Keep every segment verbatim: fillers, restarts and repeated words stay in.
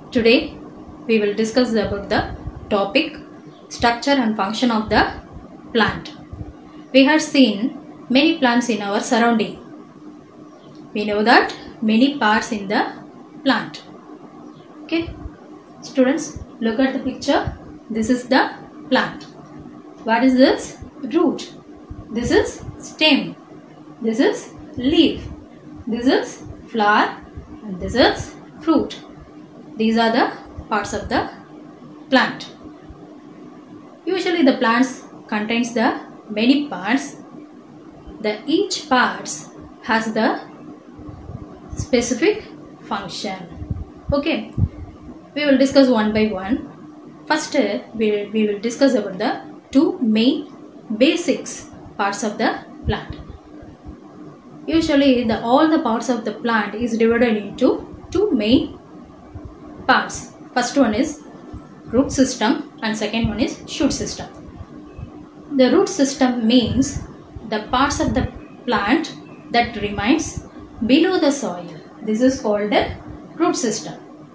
Today we will discuss about the topic structure and function of the plant. We have seen many plants in our surrounding. We know that many parts in the plant. Okay, students, look at the picture. This is the plant. What is this? Root. This is stem. This is leaf. This is flower, and this is fruit. These are the parts of the plant. Usually the plants contains the many parts. The each parts has the specific function. Okay, we will discuss one by one. First, we will, we will discuss about the two main basics parts of the plant. Usually the all the parts of the plant is divided into two main parts. First one is root system and second one is shoot system. The root system means the parts of the plant that remains below the soil. This is called the root system.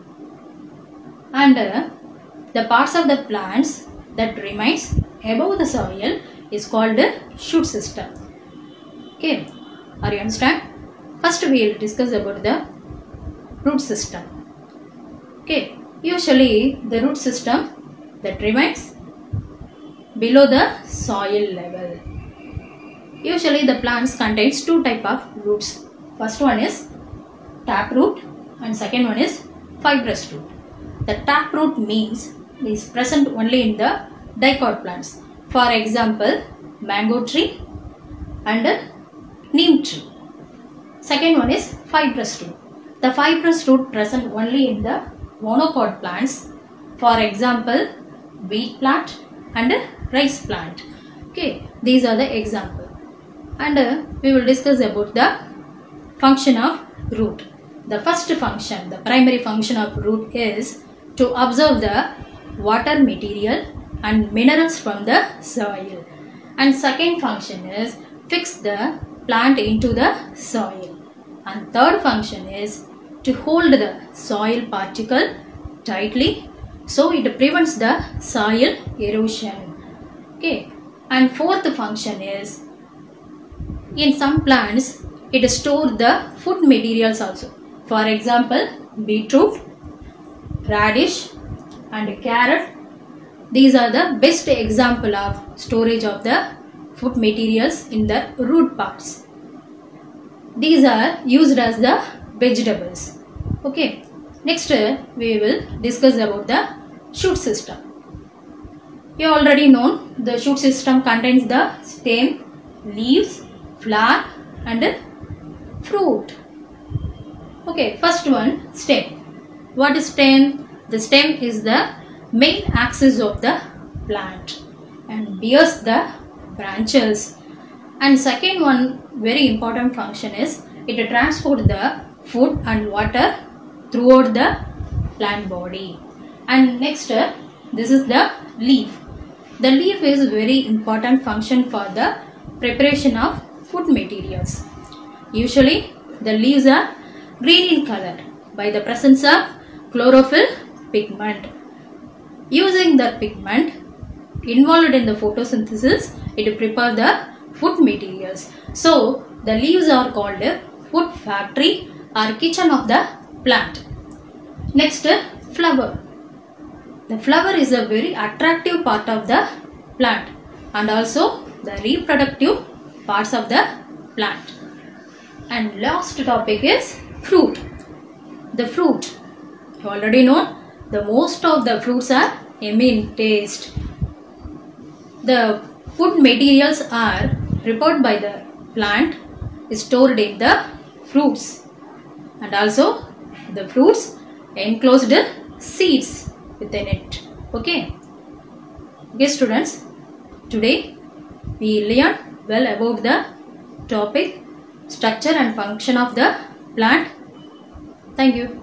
And uh, the parts of the plants that remains above the soil is called the shoot system. Okay, are you understand? First we will discuss about the root system. Okay, usually the root system that remains below the soil level. Usually the plants contains two type of roots. First one is taproot and second one is fibrous root. The taproot means is present only in the dicot plants. For example, mango tree and neem tree. Second one is fibrous root. The fibrous root present only in the monocot plants. For example, wheat plant and rice plant. Okay, these are the example. And uh, we will discuss about the function of root. The first function, the primary function of root is to absorb the water material and minerals from the soil. And second function is fix the plant into the soil. And third function is to hold the soil particle tightly so it prevents the soil erosion. Okay. And fourth function is in some plants it stores the food materials also. For example, beetroot, radish and carrot. These are the best example of storage of the food materials in the root parts. These are used as the vegetables. Okay. Next we will discuss about the shoot system. You already know the shoot system contains the stem, leaves, flower and fruit. Okay, first one, stem. What is stem? The stem is the main axis of the plant and bears the branches. And second one very important function is it transports the food and water throughout the plant body. And next, this is the leaf. The leaf is very important function for the preparation of food materials. Usually the leaves are green in color by the presence of chlorophyll pigment. Using the pigment involved in the photosynthesis, it prepares the food materials. So the leaves are called food factory or kitchen of the plant. Next, flower. The flower is a very attractive part of the plant and also the reproductive parts of the plant. And last topic is fruit. The fruit, you already know, the most of the fruits are yummy in taste. The food materials are prepared by the plant, stored in the fruits, and also the fruits enclosed seeds within it. Okay. Okay, students, today we learned well about the topic structure and function of the plant. Thank you.